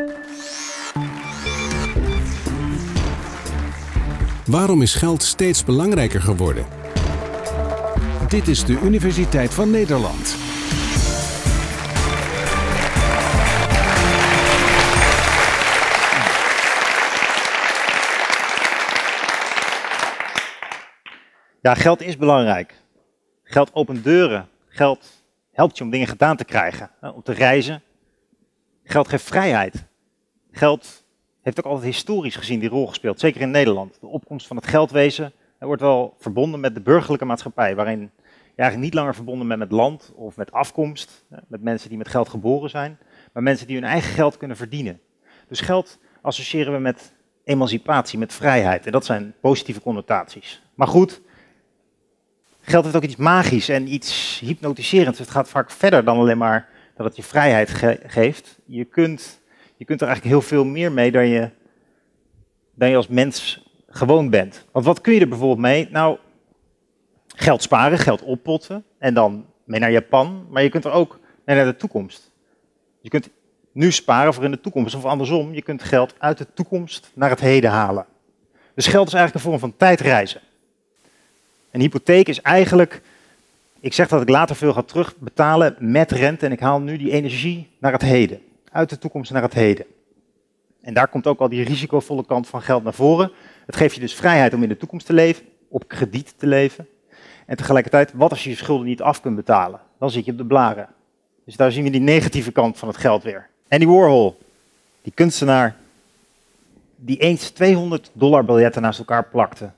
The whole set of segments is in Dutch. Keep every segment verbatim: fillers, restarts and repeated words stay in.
Waarom is geld steeds belangrijker geworden? Dit is de Universiteit van Nederland. Ja, geld is belangrijk. Geld opent deuren. Geld helpt je om dingen gedaan te krijgen, om te reizen. Geld geeft vrijheid. Geld heeft ook altijd historisch gezien die rol gespeeld, zeker in Nederland. De opkomst van het geldwezen wordt wel verbonden met de burgerlijke maatschappij, waarin je eigenlijk niet langer verbonden bent met land of met afkomst, met mensen die met geld geboren zijn, maar mensen die hun eigen geld kunnen verdienen. Dus geld associëren we met emancipatie, met vrijheid, en dat zijn positieve connotaties. Maar goed, geld heeft ook iets magisch en iets hypnotiserends. Het gaat vaak verder dan alleen maar dat het je vrijheid ge geeft. Je kunt, je kunt er eigenlijk heel veel meer mee dan je, dan je als mens gewoon bent. Want wat kun je er bijvoorbeeld mee? Nou, geld sparen, geld oppotten en dan mee naar Japan. Maar je kunt er ook mee naar de toekomst. Je kunt nu sparen voor in de toekomst. Of andersom, je kunt geld uit de toekomst naar het heden halen. Dus geld is eigenlijk een vorm van tijdreizen. Een hypotheek is eigenlijk, ik zeg dat ik later veel ga terugbetalen met rente en ik haal nu die energie naar het heden. Uit de toekomst naar het heden. En daar komt ook al die risicovolle kant van geld naar voren. Het geeft je dus vrijheid om in de toekomst te leven, op krediet te leven. En tegelijkertijd, wat als je je schulden niet af kunt betalen? Dan zit je op de blaren. Dus daar zien we die negatieve kant van het geld weer. Andy Warhol, die kunstenaar die eens tweehonderd dollar biljetten naast elkaar plakte.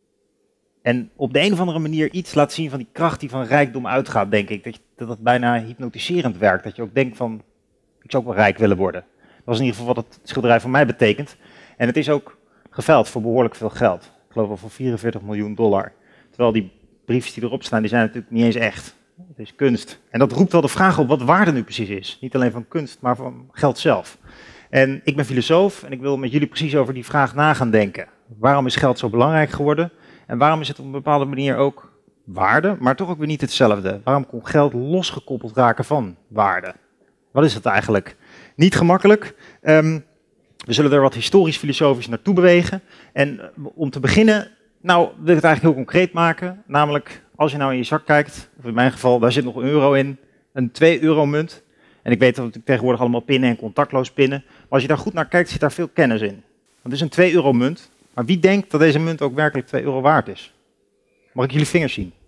En op de een of andere manier iets laat zien van die kracht die van rijkdom uitgaat, denk ik. Dat, je, dat het bijna hypnotiserend werkt. Dat je ook denkt van, ik zou ook wel rijk willen worden. Dat was in ieder geval wat het schilderij voor mij betekent. En het is ook geveild voor behoorlijk veel geld. Ik geloof wel voor vierenveertig miljoen dollar. Terwijl die briefjes die erop staan, die zijn natuurlijk niet eens echt. Het is kunst. En dat roept wel de vraag op wat waarde nu precies is. Niet alleen van kunst, maar van geld zelf. En ik ben filosoof en ik wil met jullie precies over die vraag na gaan denken. Waarom is geld zo belangrijk geworden? En waarom is het op een bepaalde manier ook waarde, maar toch ook weer niet hetzelfde? Waarom kon geld losgekoppeld raken van waarde? Wat is het eigenlijk? Niet gemakkelijk. Um, we zullen er wat historisch-filosofisch naartoe bewegen. En om te beginnen, nou wil ik het eigenlijk heel concreet maken. Namelijk, als je nou in je zak kijkt, of in mijn geval, daar zit nog een euro in, een twee euro munt. En ik weet dat we tegenwoordig allemaal pinnen en contactloos pinnen. Maar als je daar goed naar kijkt, zit daar veel kennis in. Want het is een twee euro munt. Maar wie denkt dat deze munt ook werkelijk twee euro waard is? Mag ik jullie vingers zien?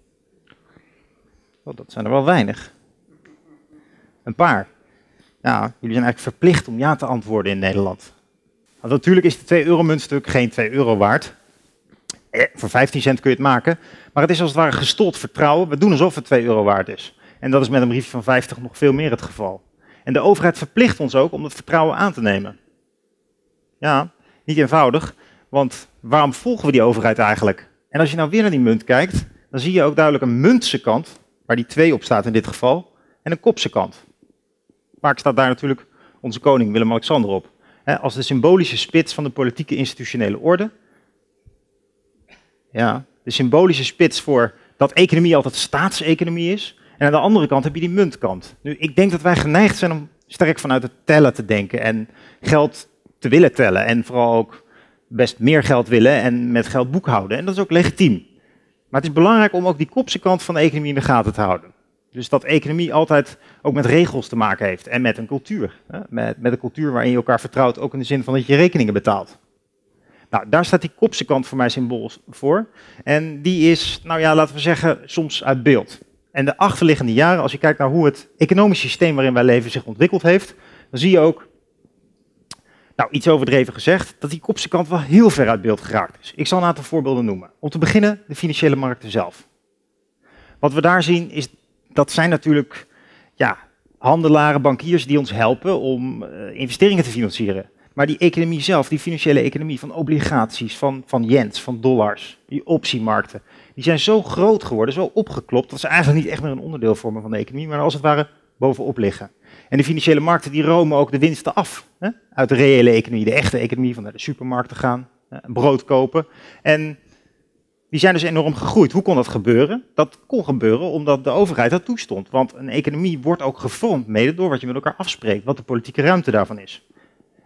Oh, dat zijn er wel weinig. Een paar. Ja, jullie zijn eigenlijk verplicht om ja te antwoorden in Nederland. Want natuurlijk is de twee euro muntstuk geen twee euro waard. Eh, voor vijftien cent kun je het maken. Maar het is als het ware gestold vertrouwen. We doen alsof het twee euro waard is. En dat is met een briefje van vijftig nog veel meer het geval. En de overheid verplicht ons ook om het vertrouwen aan te nemen. Ja, niet eenvoudig. Want waarom volgen we die overheid eigenlijk? En als je nou weer naar die munt kijkt, dan zie je ook duidelijk een muntse kant, waar die twee op staat in dit geval, en een kopse kant. Vaak staat daar natuurlijk onze koning Willem-Alexander op. Hè, als de symbolische spits van de politieke institutionele orde. Ja, de symbolische spits voor dat economie altijd staatseconomie is. En aan de andere kant heb je die muntkant. Nu, ik denk dat wij geneigd zijn om sterk vanuit het tellen te denken en geld te willen tellen. En vooral ook best meer geld willen en met geld boekhouden. En dat is ook legitiem. Maar het is belangrijk om ook die kopse kant van de economie in de gaten te houden. Dus dat economie altijd ook met regels te maken heeft en met een cultuur. Met, met een cultuur waarin je elkaar vertrouwt, ook in de zin van dat je rekeningen betaalt. Nou, daar staat die kopse kant voor mij symbool voor. En die is, nou ja, laten we zeggen, soms uit beeld. En de achterliggende jaren, als je kijkt naar hoe het economisch systeem waarin wij leven zich ontwikkeld heeft, dan zie je ook, nou, iets overdreven gezegd, dat die kopse kant wel heel ver uit beeld geraakt is. Ik zal een aantal voorbeelden noemen. Om te beginnen de financiële markten zelf. Wat we daar zien, is, dat zijn natuurlijk ja, handelaren, bankiers die ons helpen om uh, investeringen te financieren. Maar die economie zelf, die financiële economie van obligaties, van, van yens, van dollars, die optiemarkten, die zijn zo groot geworden, zo opgeklopt, dat ze eigenlijk niet echt meer een onderdeel vormen van de economie, maar als het ware bovenop liggen. En de financiële markten die romen ook de winsten af, hè, uit de reële economie, de echte economie, van naar de supermarkt te gaan, hè, brood kopen. En die zijn dus enorm gegroeid. Hoe kon dat gebeuren? Dat kon gebeuren omdat de overheid dat toestond. Want een economie wordt ook gevormd mede door wat je met elkaar afspreekt, wat de politieke ruimte daarvan is.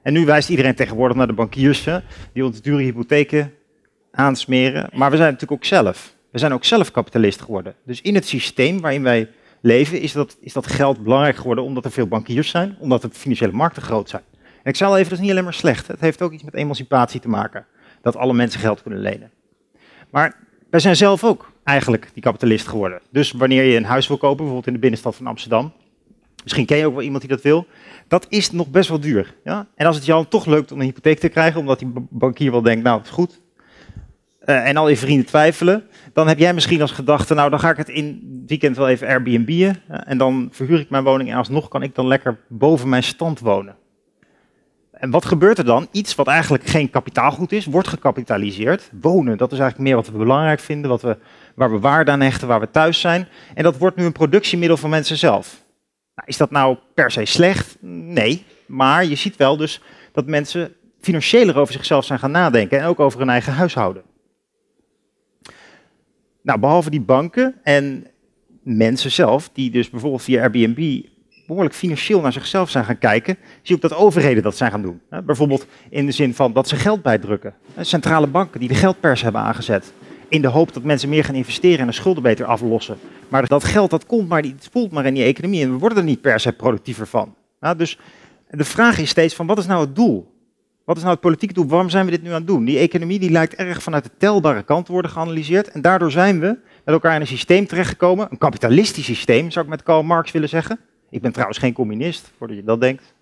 En nu wijst iedereen tegenwoordig naar de bankiers, hè, die ons dure hypotheken aansmeren. Maar we zijn natuurlijk ook zelf. We zijn ook zelf kapitalist geworden. Dus in het systeem waarin wij leven is dat, is dat geld belangrijk geworden omdat er veel bankiers zijn, omdat de financiële markten groot zijn. En ik zal even, dat is niet alleen maar slecht. Het heeft ook iets met emancipatie te maken. Dat alle mensen geld kunnen lenen. Maar wij zijn zelf ook eigenlijk die kapitalist geworden. Dus wanneer je een huis wil kopen, bijvoorbeeld in de binnenstad van Amsterdam. Misschien ken je ook wel iemand die dat wil. Dat is nog best wel duur. Ja? En als het jou toch lukt om een hypotheek te krijgen, omdat die bankier wel denkt, nou het is goed. Uh, en al je vrienden twijfelen. Dan heb jij misschien als gedachte, nou dan ga ik het in het weekend wel even Airbnb'en. Uh, en dan verhuur ik mijn woning en alsnog kan ik dan lekker boven mijn stand wonen. En wat gebeurt er dan? Iets wat eigenlijk geen kapitaalgoed is, wordt gecapitaliseerd. Wonen, dat is eigenlijk meer wat we belangrijk vinden, wat we, waar we waarde aan hechten, waar we thuis zijn. En dat wordt nu een productiemiddel van mensen zelf. Nou, is dat nou per se slecht? Nee, maar je ziet wel dus dat mensen financieler over zichzelf zijn gaan nadenken en ook over hun eigen huishouden. Nou, behalve die banken en mensen zelf, die dus bijvoorbeeld via Airbnb behoorlijk financieel naar zichzelf zijn gaan kijken, zie je ook dat overheden dat zijn gaan doen. Bijvoorbeeld in de zin van dat ze geld bijdrukken. Centrale banken die de geldpers hebben aangezet. In de hoop dat mensen meer gaan investeren en de schulden beter aflossen. Maar dat geld dat komt maar, die spoelt maar in die economie en we worden er niet per se productiever van. Nou, dus de vraag is steeds van wat is nou het doel? Wat is nou het politieke doel? Waarom zijn we dit nu aan het doen? Die economie die lijkt erg vanuit de telbare kant te worden geanalyseerd. En daardoor zijn we met elkaar in een systeem terechtgekomen. Een kapitalistisch systeem, zou ik met Karl Marx willen zeggen. Ik ben trouwens geen communist, voordat je dat denkt.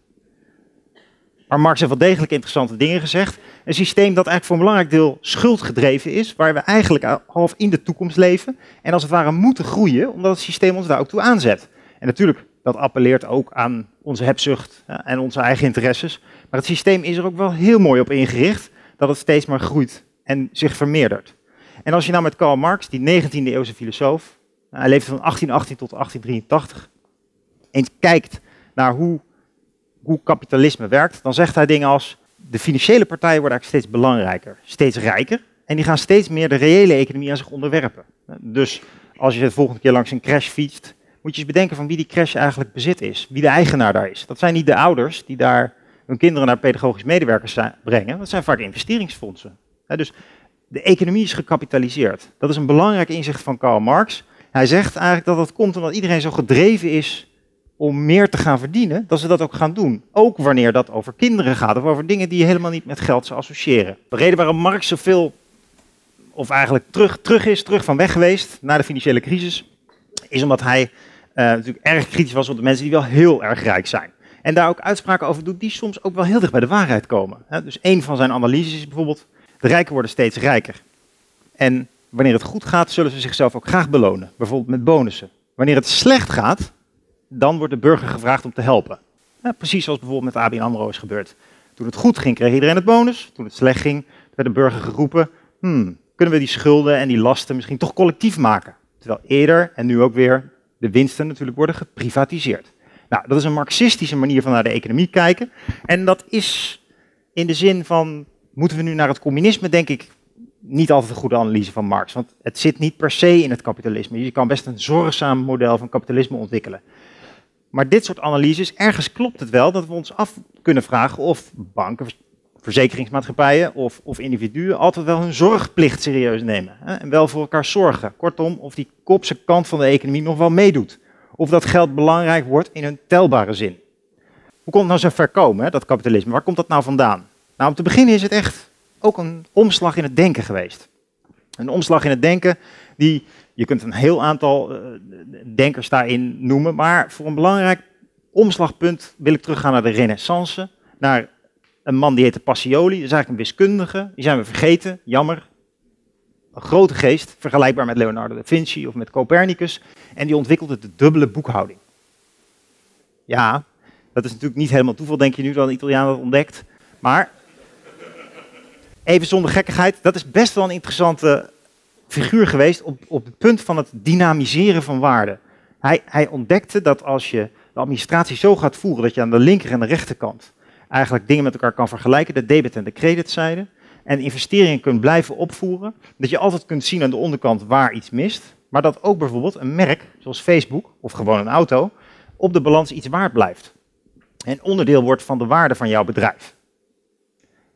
Maar Marx heeft wel degelijk interessante dingen gezegd. Een systeem dat eigenlijk voor een belangrijk deel schuldgedreven is. Waar we eigenlijk half in de toekomst leven. En als het ware moeten groeien, omdat het systeem ons daar ook toe aanzet. En natuurlijk, dat appelleert ook aan onze hebzucht ja, en onze eigen interesses. Maar het systeem is er ook wel heel mooi op ingericht. Dat het steeds maar groeit en zich vermeerdert. En als je nou met Karl Marx, die negentiende eeuwse filosoof. Hij leefde van achttien achttien tot achttien drieëntachtig. Eens kijkt naar hoe, hoe kapitalisme werkt, dan zegt hij dingen als de financiële partijen worden eigenlijk steeds belangrijker, steeds rijker en die gaan steeds meer de reële economie aan zich onderwerpen. Dus als je de volgende keer langs een crash fietst, moet je eens bedenken van wie die crash eigenlijk bezit is, wie de eigenaar daar is. Dat zijn niet de ouders die daar hun kinderen naar pedagogisch medewerkers zijn, brengen, dat zijn vaak investeringsfondsen. Dus de economie is gecapitaliseerd. Dat is een belangrijk inzicht van Karl Marx. Hij zegt eigenlijk dat dat komt omdat iedereen zo gedreven is om meer te gaan verdienen, dat ze dat ook gaan doen. Ook wanneer dat over kinderen gaat of over dingen die je helemaal niet met geld zou associëren. De reden waarom Marx zoveel, of eigenlijk terug, terug is, terug van weg geweest na de financiële crisis, is omdat hij uh, natuurlijk erg kritisch was op de mensen die wel heel erg rijk zijn. En daar ook uitspraken over doet die soms ook wel heel dicht bij de waarheid komen. Dus een van zijn analyses is bijvoorbeeld, de rijken worden steeds rijker. En wanneer het goed gaat, zullen ze zichzelf ook graag belonen. Bijvoorbeeld met bonussen. Wanneer het slecht gaat, dan wordt de burger gevraagd om te helpen. Ja, precies zoals bijvoorbeeld met A B N AMRO is gebeurd. Toen het goed ging, kreeg iedereen het bonus. Toen het slecht ging, werd de burger geroepen, hmm, kunnen we die schulden en die lasten misschien toch collectief maken? Terwijl eerder, en nu ook weer, de winsten natuurlijk worden geprivatiseerd. Nou, dat is een marxistische manier van naar de economie kijken. En dat is in de zin van, moeten we nu naar het communisme, denk ik, niet altijd een goede analyse van Marx. Want het zit niet per se in het kapitalisme. Je kan best een zorgzaam model van kapitalisme ontwikkelen. Maar dit soort analyses, ergens klopt het wel dat we ons af kunnen vragen of banken, verzekeringsmaatschappijen of, of individuen altijd wel hun zorgplicht serieus nemen. Hè, en wel voor elkaar zorgen. Kortom, of die kopse kant van de economie nog wel meedoet. Of dat geld belangrijk wordt in een telbare zin. Hoe komt het nou zo ver komen, hè, dat kapitalisme? Waar komt dat nou vandaan? Nou, om te beginnen is het echt ook een omslag in het denken geweest. Een omslag in het denken die, je kunt een heel aantal uh, denkers daarin noemen, maar voor een belangrijk omslagpunt wil ik teruggaan naar de Renaissance, naar een man die heette Pacioli, dat is eigenlijk een wiskundige, die zijn we vergeten, jammer. Een grote geest, vergelijkbaar met Leonardo da Vinci of met Copernicus, en die ontwikkelde de dubbele boekhouding. Ja, dat is natuurlijk niet helemaal toeval, denk je nu, dat een Italiaan dat ontdekt, maar even zonder gekkigheid, dat is best wel een interessante figuur geweest op, op het punt van het dynamiseren van waarde. Hij, hij ontdekte dat als je de administratie zo gaat voeren dat je aan de linker en de rechterkant eigenlijk dingen met elkaar kan vergelijken, de debet en de creditzijde, en investeringen kunt blijven opvoeren, dat je altijd kunt zien aan de onderkant waar iets mist, maar dat ook bijvoorbeeld een merk, zoals Facebook of gewoon een auto, op de balans iets waard blijft. En onderdeel wordt van de waarde van jouw bedrijf.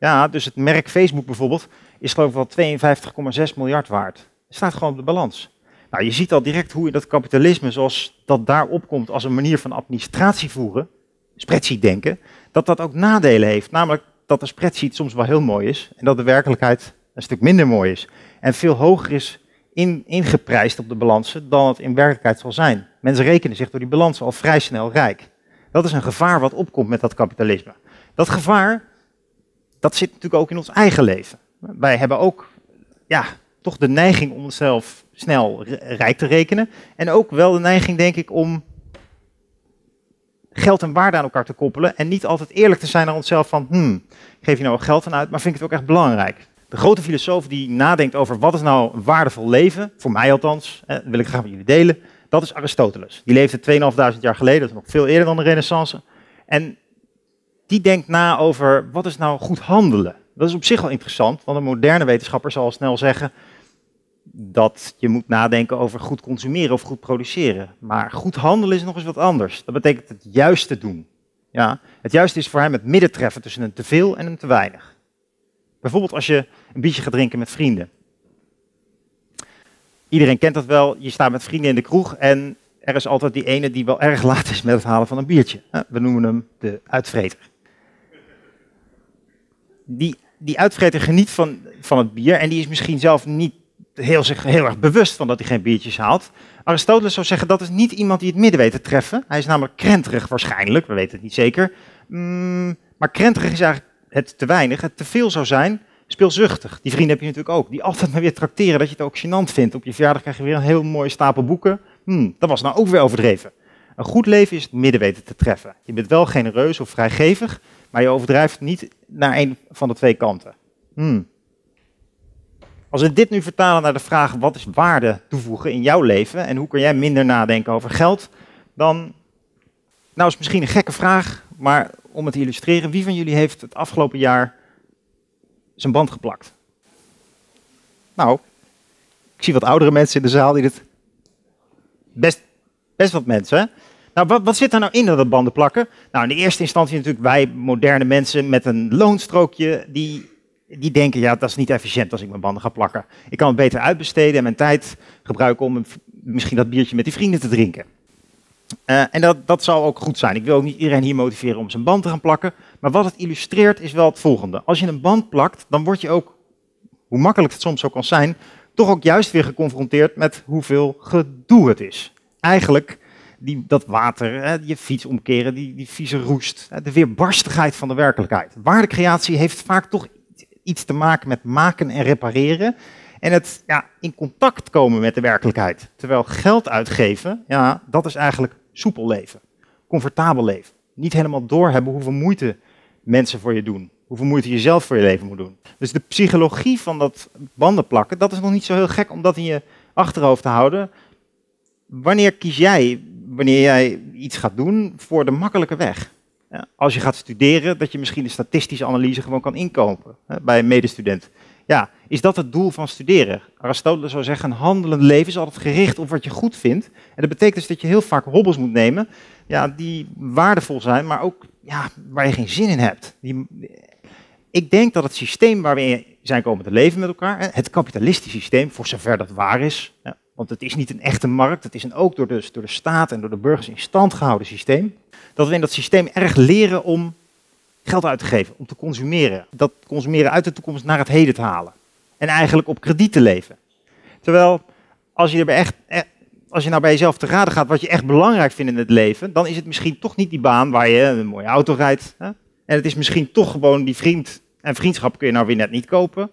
Ja, dus het merk Facebook bijvoorbeeld is geloof ik wel tweeënvijftig komma zes miljard waard. Het staat gewoon op de balans. Nou, je ziet al direct hoe in dat kapitalisme, zoals dat daar opkomt als een manier van administratie voeren, spreadsheet denken, dat dat ook nadelen heeft. Namelijk dat de spreadsheet soms wel heel mooi is en dat de werkelijkheid een stuk minder mooi is. En veel hoger is in, ingeprijsd op de balansen dan het in werkelijkheid zal zijn. Mensen rekenen zich door die balansen al vrij snel rijk. Dat is een gevaar wat opkomt met dat kapitalisme. Dat gevaar, dat zit natuurlijk ook in ons eigen leven. Wij hebben ook, ja, toch de neiging om onszelf snel rijk te rekenen. En ook wel de neiging, denk ik, om geld en waarde aan elkaar te koppelen. En niet altijd eerlijk te zijn naar onszelf van, hmm, geef je nou geld aan uit, maar vind ik het ook echt belangrijk. De grote filosoof die nadenkt over wat is nou een waardevol leven, voor mij althans, dat wil ik graag met jullie delen, dat is Aristoteles. Die leefde tweeënhalfduizend jaar geleden, dat is nog veel eerder dan de Renaissance. En die denkt na over wat is nou goed handelen. Dat is op zich wel interessant, want een moderne wetenschapper zal al snel zeggen dat je moet nadenken over goed consumeren of goed produceren. Maar goed handelen is nog eens wat anders. Dat betekent het juiste doen. Ja, het juiste is voor hem het midden treffen tussen een teveel en een te weinig. Bijvoorbeeld als je een biertje gaat drinken met vrienden. Iedereen kent dat wel, je staat met vrienden in de kroeg en er is altijd die ene die wel erg laat is met het halen van een biertje. We noemen hem de uitvreter. Die, die uitvreter geniet van, van het bier en die is misschien zelf niet heel, zich heel erg bewust van dat hij geen biertjes haalt. Aristoteles zou zeggen dat is niet iemand die het midden weet te treffen. Hij is namelijk krenterig waarschijnlijk, we weten het niet zeker. Mm, maar krenterig is eigenlijk het te weinig, het te veel zou zijn, speelzuchtig. Die vrienden heb je natuurlijk ook, die altijd maar weer trakteren dat je het ook gênant vindt. Op je verjaardag krijg je weer een heel mooie stapel boeken. Hmm, dat was nou ook weer overdreven. Een goed leven is het midden weten te treffen. Je bent wel genereus of vrijgevig, maar je overdrijft niet naar een van de twee kanten. Hmm. Als we dit nu vertalen naar de vraag wat is waarde toevoegen in jouw leven en hoe kun jij minder nadenken over geld, dan, nou is misschien een gekke vraag, maar om het te illustreren, wie van jullie heeft het afgelopen jaar zijn band geplakt? Nou, ik zie wat oudere mensen in de zaal die dit... Best, best wat mensen, hè? Nou, wat, wat zit er nou in dat banden plakken? Nou, in de eerste instantie natuurlijk wij moderne mensen met een loonstrookje, die, die denken, ja, dat is niet efficiënt als ik mijn banden ga plakken. Ik kan het beter uitbesteden en mijn tijd gebruiken om misschien dat biertje met die vrienden te drinken. Uh, en dat, dat zal ook goed zijn. Ik wil ook niet iedereen hier motiveren om zijn band te gaan plakken. Maar wat het illustreert is wel het volgende. Als je een band plakt, dan word je ook, hoe makkelijk het soms ook kan zijn, toch ook juist weer geconfronteerd met hoeveel gedoe het is. Eigenlijk die, dat water, hè, je fiets omkeren, die, die vieze roest, hè, de weerbarstigheid van de werkelijkheid. Waardecreatie heeft vaak toch iets te maken met maken en repareren. En het ja, in contact komen met de werkelijkheid. Terwijl geld uitgeven, ja, dat is eigenlijk soepel leven. Comfortabel leven. Niet helemaal doorhebben hoeveel moeite mensen voor je doen. Hoeveel moeite je zelf voor je leven moet doen. Dus de psychologie van dat banden plakken, dat is nog niet zo heel gek om dat in je achterhoofd te houden. Wanneer kies jij, wanneer jij iets gaat doen, voor de makkelijke weg? Ja, als je gaat studeren, dat je misschien de statistische analyse gewoon kan inkopen hè, bij een medestudent. Ja, is dat het doel van studeren? Aristoteles zou zeggen, een handelend leven is altijd gericht op wat je goed vindt. En dat betekent dus dat je heel vaak hobbels moet nemen, ja, die waardevol zijn, maar ook ja, waar je geen zin in hebt. Die, ik denk dat het systeem waar we in zijn komen te leven met elkaar, het kapitalistische systeem, voor zover dat waar is, ja, want het is niet een echte markt, het is een ook door de, door de staat en door de burgers in stand gehouden systeem, dat we in dat systeem erg leren om geld uit te geven, om te consumeren. Dat consumeren uit de toekomst naar het heden te halen. En eigenlijk op krediet te leven. Terwijl, als je, er bij echt, als je nou bij jezelf te raden gaat wat je echt belangrijk vindt in het leven, dan is het misschien toch niet die baan waar je een mooie auto rijdt. Hè? En het is misschien toch gewoon die vriend. En vriendschap kun je nou weer net niet kopen.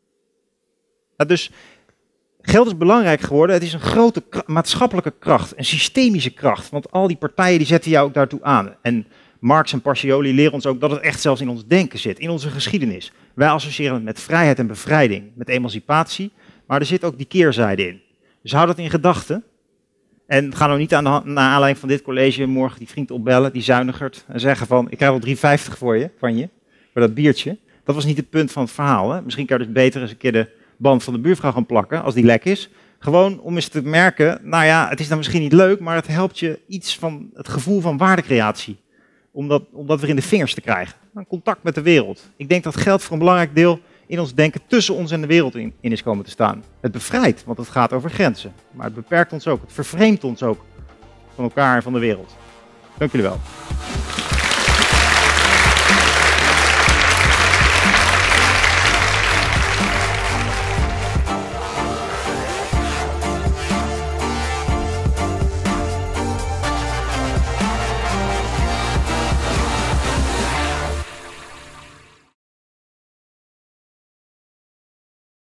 Nou, dus geld is belangrijk geworden. Het is een grote maatschappelijke kracht, een systemische kracht. Want al die partijen die zetten jou ook daartoe aan. En Marx en Pacioli leren ons ook dat het echt zelfs in ons denken zit, in onze geschiedenis. Wij associëren het met vrijheid en bevrijding, met emancipatie, maar er zit ook die keerzijde in. Dus hou dat in gedachten. En ga nou niet aan de, naar aanleiding van dit college morgen die vriend opbellen, die zuinigert, en zeggen van, ik krijg wel drie vijftig voor je, van je, voor dat biertje. Dat was niet het punt van het verhaal. Hè? Misschien kan je dus beter eens een keer de band van de buurvrouw gaan plakken, als die lek is. Gewoon om eens te merken, nou ja, het is dan misschien niet leuk, maar het helpt je iets van het gevoel van waardecreatie om dat, om dat weer in de vingers te krijgen. Nou, contact met de wereld. Ik denk dat geld voor een belangrijk deel in ons denken tussen ons en de wereld in, in is komen te staan. Het bevrijdt, want het gaat over grenzen. Maar het beperkt ons ook, het vervreemdt ons ook van elkaar en van de wereld. Dank jullie wel.